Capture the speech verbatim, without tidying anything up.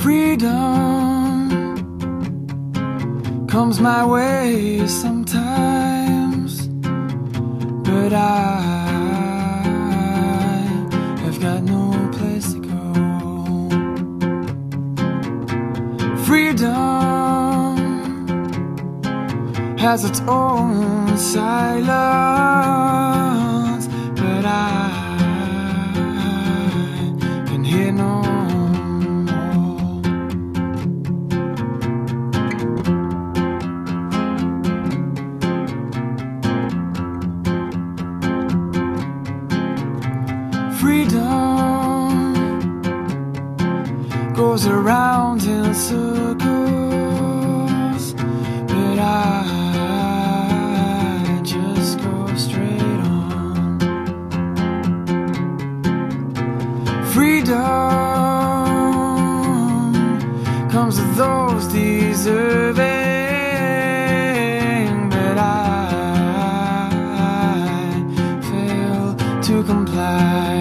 Freedom comes my way sometimes, but I have got no place to go. Freedom has its own silence, but I can hear no more. Freedom goes around in circles, but I just go straight on. Freedom comes to those deserving, but I fail to comply.